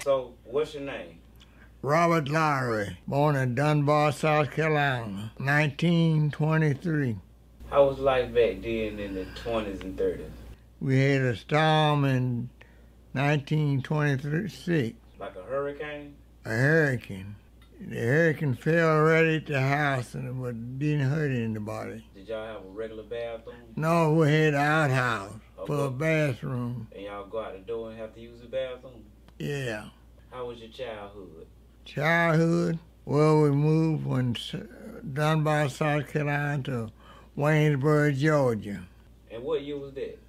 So, what's your name? Robert Lowry, born in Dunbar, South Carolina, 1923. How was life back then in the 20s and 30s? We had a storm in 1926, Like a hurricane? a hurricane. The hurricane fell right at the house and it didn't hurt anybody. Did y'all have a regular bathroom? No, we had an outhouse for a bathroom. And y'all go out the door and have to use the bathroom? Yeah. How was your childhood? Childhood? Well, we moved from Dunbar, South Carolina to Waynesboro, Georgia. And what year was that?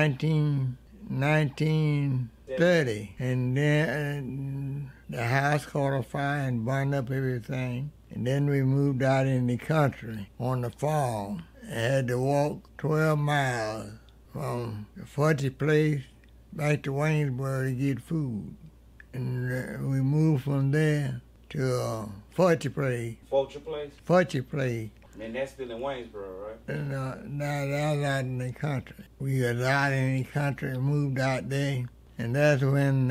1930. And then the house caught a fire and burned up everything. And then we moved out in the country on the farm. I had to walk 12 miles from the Fudgy place back to Waynesboro to get food. And we moved from there to Fudgy place. Fulcher Place? Fudgy place. And that's still in Waynesboro, right? And now that was out in the country. We got out in the country and moved out there. And that's when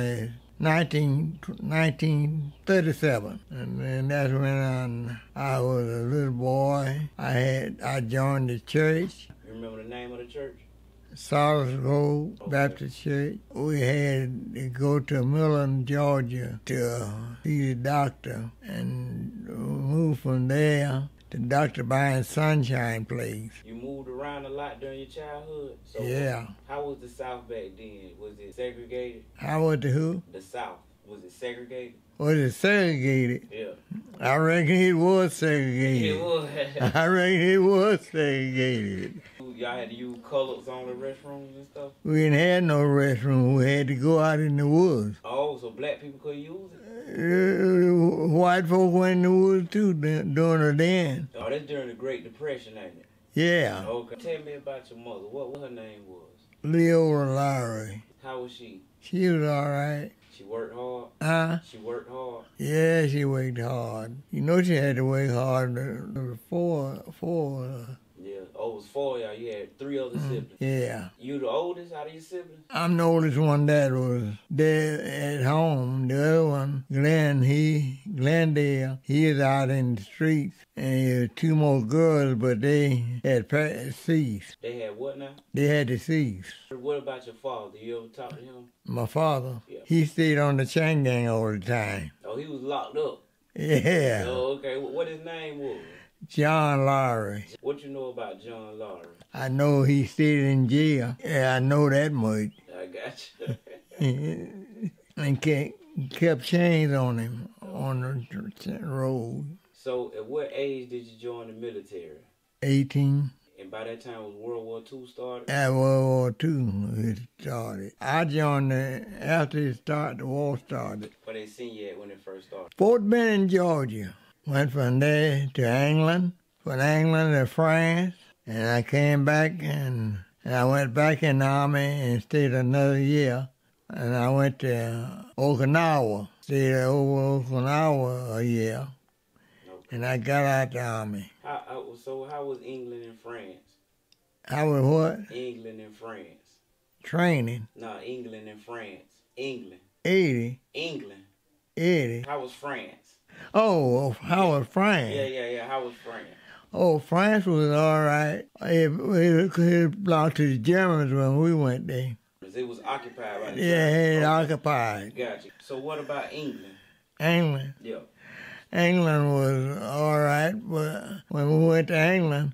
1937. And that's when I was a little boy. I joined the church. You remember the name of the church? Solace Road Baptist Church. We had to go to Millen, Georgia to see the doctor and move from there to Dr. Byron's Sunshine Place. You moved around a lot during your childhood? So Yeah. How was the South back then? Was it segregated? How was the who? The South. Was it segregated? Was it segregated? Yeah. I reckon it was segregated. It was. I reckon it was segregated. Y'all had to use colors on the restrooms and stuff? We didn't have no restroom. We had to go out in the woods. Oh, so black people couldn't use it? White folk went in the woods too during the dance. Oh, that's during the Great Depression, ain't it? Yeah. Okay. Tell me about your mother. What her name was? Leora Lowry. How was she? She was all right. She worked hard? Huh? She worked hard? Yeah, she worked hard. You know she had to work hard. Four. Yeah. Oh, it was 4 of y'all. You had 3 other siblings. Yeah. You the oldest out of your siblings? I'm the oldest one that was there at home. The other one, Glendale, he is out in the streets. And there were 2 more girls, but they had ceased. They had what now? They had to cease. What about your father? You ever talk to him? My father, Yeah. he stayed on the chain gang all the time. Oh, he was locked up? Yeah. Oh, okay. What his name was? John Lowry. What you know about John Lowry? I know he stayed in jail. Yeah, I know that much. I got you. And kept chains on him on the road. So, at what age did you join the military? 18. And by that time, was World War II started? At World War II, it started. I joined after the war started. Where they seen you at when it first started? Fort Benning, Georgia. Went from there to England, from England to France, and I came back and I went back in the Army and stayed another year. And I went to Okinawa, stayed over Okinawa a year, and I got out the Army. So how was England and France? I was what? England and France. Training. No, England and France. England. 80. England. 80. How was France? Oh, how was France? Yeah. How was France? Oh, France was all right. It belonged to the Germans when we went there. It was occupied by the Yeah, it Germans. occupied. Gotcha. So what about England? England. Yeah. England was all right, but when we went to England,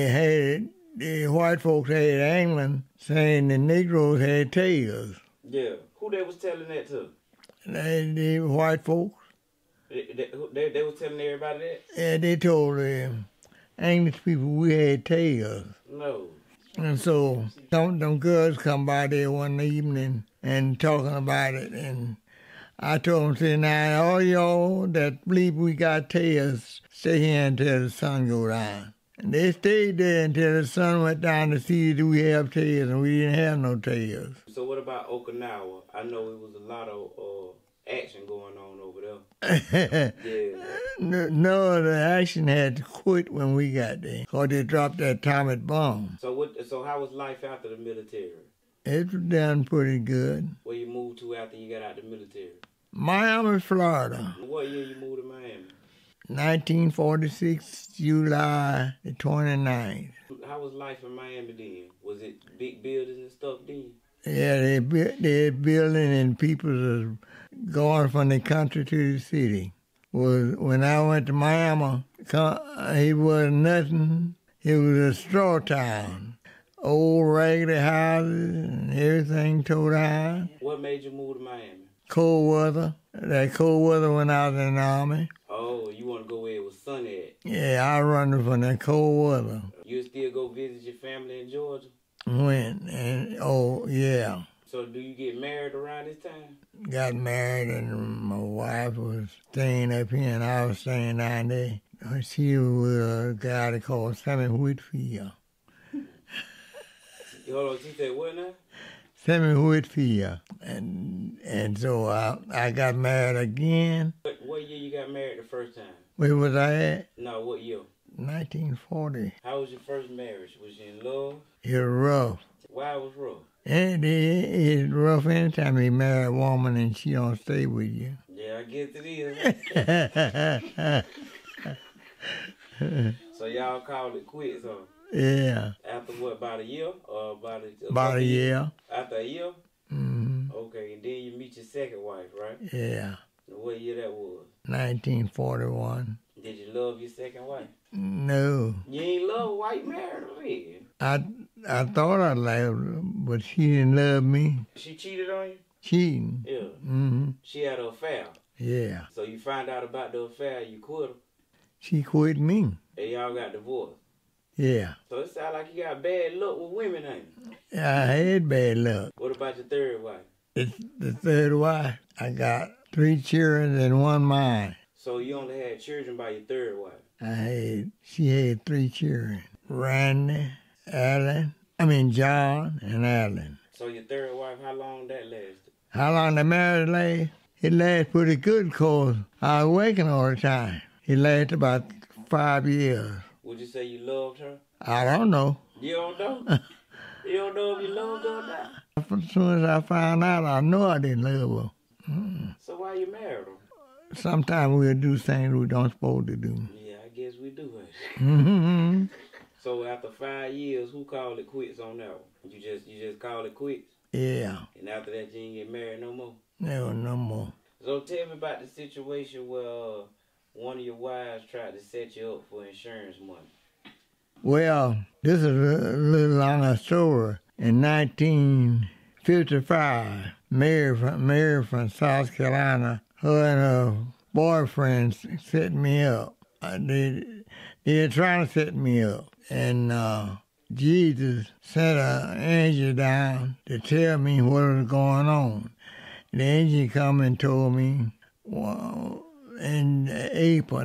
the white folks had England saying the Negroes had tails. Yeah. Who they was telling that to? The white folks. They was telling everybody that? Yeah, they told the English people we had tails. No. And so them girls come by there one evening and talking about it, and I told them, say, now all y'all that believe we got tails, stay here until the sun go down. And they stayed there until the sun went down to see if we have tails, and we didn't have no tails. So what about Okinawa? I know it was a lot of action going on over there. Yeah. No, the action had to quit when we got there, because they dropped that atomic bomb. So how was life after the military? It was done pretty good. Where you moved to after you got out the military? Miami, Florida. What year you moved to Miami? 1946, July the 29th. How was life in Miami then? Was it big buildings and stuff then? Yeah, they're building and people are going from the country to the city. When I went to Miami, it was nothing. It was a straw town. Old raggedy houses and everything tore down. What made you move to Miami? Cold weather. That cold weather when I was in the Army. Oh, you want to go where it was sunny at? Yeah, I run from that cold weather. You still go visit your family in Georgia? Yeah. So do you get married around this time? Got married and my wife was staying up here and I was staying down there. She was with a guy called Sammy Whitfield. Hold on, she said what now? Sammy Whitfield. And so I got married again. What year you got married the first time? Where was I at? No, what year? 1940. How was your first marriage? Was you in love? It was rough. Why it was rough? It's rough anytime you marry a woman and she don't stay with you. Yeah, I guess it is. So y'all called it quits, huh? Yeah. After what, about a year? Or about a year. After a year? Mm-hmm. Okay, and then you meet your second wife, right? Yeah. What year that was? 1941. Did you love your second wife? No. You ain't love her? Why you married her then? I thought I loved her, but she didn't love me. She cheated on you? Cheating. Yeah. Mm-hmm. She had an affair? Yeah. So you find out about the affair, you quit her? She quit me. And y'all got divorced? Yeah. So it sounds like you got bad luck with women, ain't you? I had bad luck. What about your third wife? The third wife, I got 3 children and 1 mine. So you only had children by your third wife? She had 3 children. Randy, John and Alan. So your third wife, how long that lasted? How long the marriage lasted? It lasted pretty good because I was working all the time. It lasted about 5 years. Would you say you loved her? I don't know. You don't know? You don't know if you loved her or not? As soon as I found out, I know I didn't love her. So why you married her? Sometimes we'll do things we don't supposed to do. Yeah, I guess we do. Mm-hmm. So after 5 years, who called it quits on that one? You just called it quits? Yeah. And after that, you didn't get married no more? No more. So tell me about the situation where one of your wives tried to set you up for insurance money. Well, this is a little longer story. In 1955, Mary from South Carolina, her and her boyfriend set me up. They were trying to set me up. And Jesus sent an angel down to tell me what was going on. The angel come and told me, well, in April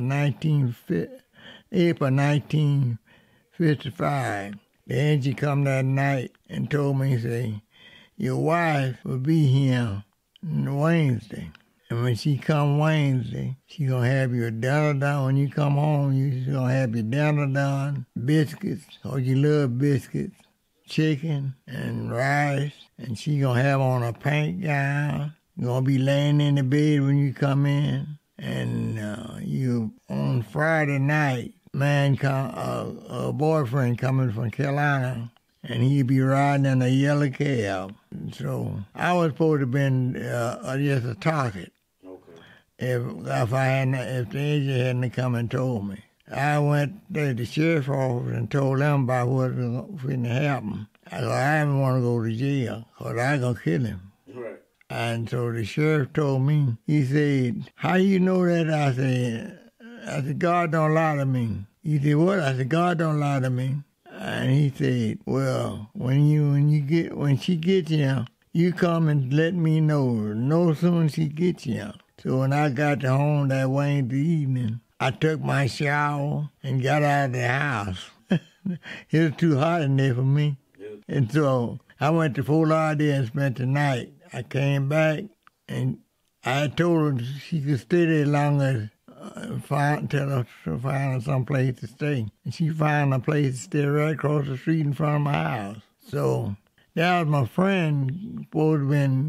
1955, the angel come that night and told me, say, your wife will be here on Wednesday. And when she come Wednesday, she gonna have your dinner done. When you come home, you gonna have your dinner done, biscuits, or you love biscuits, chicken and rice, and she gonna have on a pink gown. You're gonna be laying in the bed when you come in. And you on Friday night, a boyfriend coming from Carolina, and he'd be riding in a yellow cab. So I was supposed to have been just a target. Okay. If the agent hadn't come and told me. I went to the sheriff's office and told them about what was going to happen. I didn't want to go to jail because I was going to kill him. Right. And so the sheriff told me, he said, how you know that? I said, God don't lie to me. He said, what? I said, God don't lie to me. And he said, well, when she gets here, you come and let me know. No sooner she gets here. So when I got home that Wednesday evening, I took my shower and got out of the house. It was too hot in there for me. And so I went to Fort Lauderdale and spent the night. I came back and I told her she could stay there as long as until I found some place to stay. And she found a place to stay right across the street in front of my house. So that was my friend supposed to have been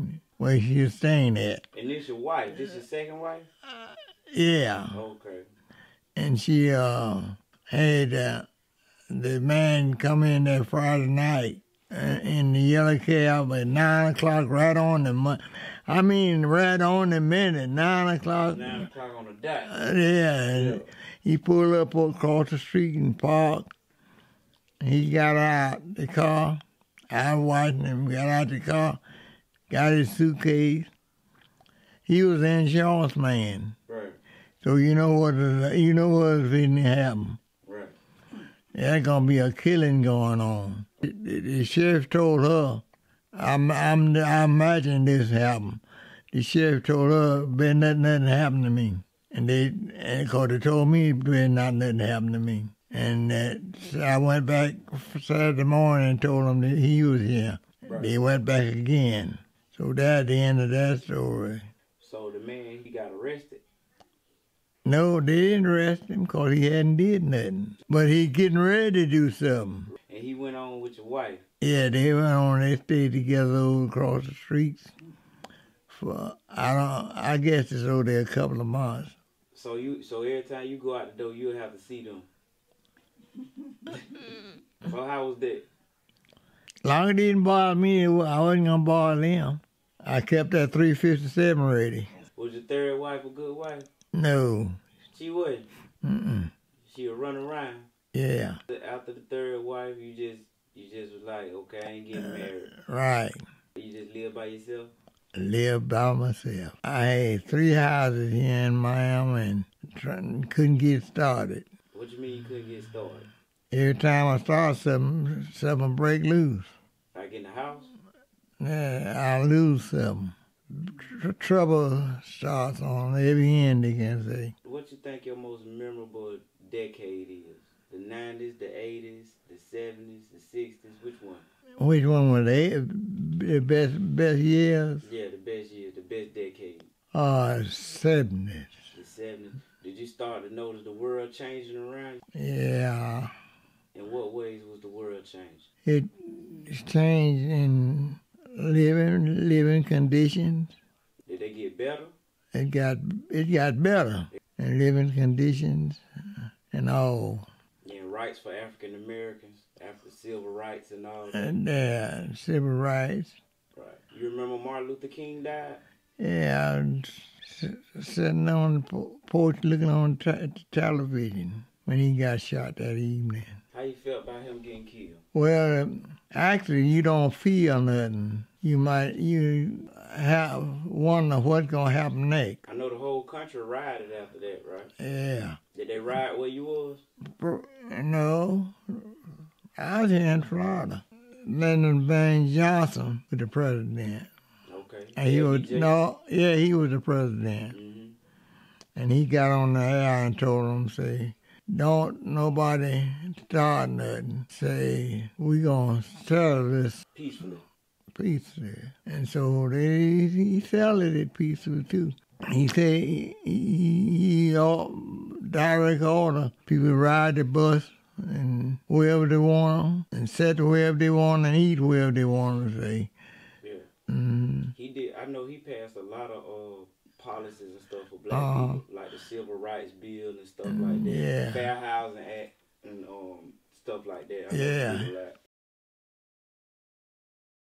where she was staying at. And this your wife? This your second wife? Yeah. Okay. And she had the man come in there Friday night in the yellow cab at 9 o'clock, right on the right on the minute, 9 o'clock. 9 o'clock on the dot. Yeah. He pulled up across the street and parked. He got out the car. I was watching him, got out the car, got his suitcase. He was an insurance man. Right. So you know what's going to happen. Right. There's gonna be a killing going on. The sheriff told her, I imagine this happened. The sheriff told her, better nothing happen to me. And because they told me, better nothing happen to me. And so I went back Saturday morning and told them that he was here. Right. They went back again. So that's the end of that story. So the man, he got arrested? No, they didn't arrest him because he hadn't did nothing. But he getting ready to do something. And he went on with your wife? Yeah, they went on. They stayed together over across the streets for I guess it's over there a couple of months. So every time you go out the door, you'll have to see them. So how was that? Long as it didn't bother me, I wasn't gonna bother them. I kept that 357 ready. Was your third wife a good wife? No. She wasn't? Mm-mm. She would run around? Yeah. After the third wife, you just was like, okay, I ain't getting married. Right. You just live by yourself? Live by myself. I had 3 houses here in Miami and couldn't get started. What you mean you couldn't get started? Every time I start something break loose. Like in the house? Yeah, I lose something. Trouble starts on every end, they can say. What you think your most memorable decade is? The 90s, the 80s, the 70s, the 60s? Which one? Which one was the best years? Yeah, the best years, the best decade. 70s. The 70s. Did you start to notice the world changing around you? Yeah. In what ways was the world changed? It's changed in living conditions. Did they get better? It got better in living conditions and all. Yeah, rights for African Americans, after civil rights and all that. And civil rights. Right. You remember Martin Luther King died? Yeah, I was sitting on the porch looking on television when he got shot that evening. How you felt about him getting killed? Well, actually, you don't feel nothing. You wonder what's gonna happen next. I know the whole country rioted after that, right? Yeah. Did they riot where you was? No, I was here in Florida. Lyndon Baines Johnson was the president. Okay. And he was the president. Mm-hmm. And he got on the air and told them, say, don't nobody start nothing. Say, we gonna settle this peacefully. And so he settled it peacefully too. He said he direct order people ride the bus and wherever they want and sit wherever they want and eat wherever they want to say. Yeah. Mm-hmm. He did. I know he passed a lot of policies and stuff for black people, like the Civil Rights Bill and stuff like that. Yeah. Fair Housing Act and stuff like that. Yeah.